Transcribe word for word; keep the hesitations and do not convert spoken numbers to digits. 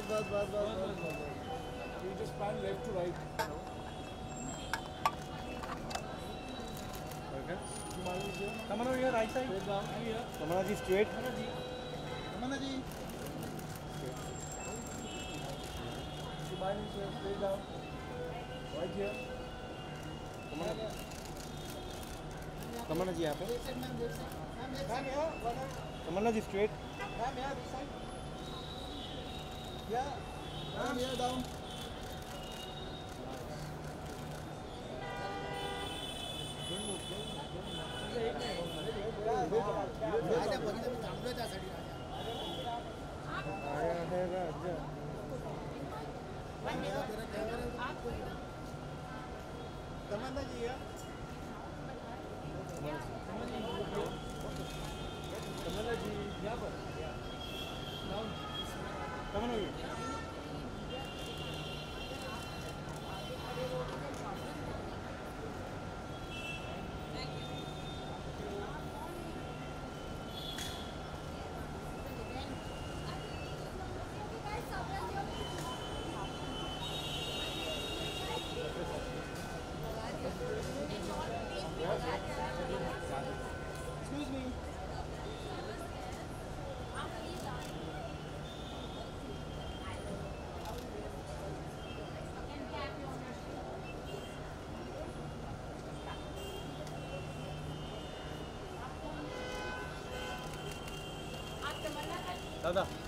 बस बस बस बस You just pan left to right. Okay. Tamana here, right side. Straight down. Here. Tamana ji straight. Tamana ji. Tamana ji. Smile here, straight down. Right here. Tamana. Tamana ji यहाँ पे. Ma'am here. Tamana ji straight. Ma'am here, this side. Yeah. Ma'am here, down. आया है राजा तमन्ना जी है तमन्ना जी यहाँ पर तमन्ना जी Excuse me. दादा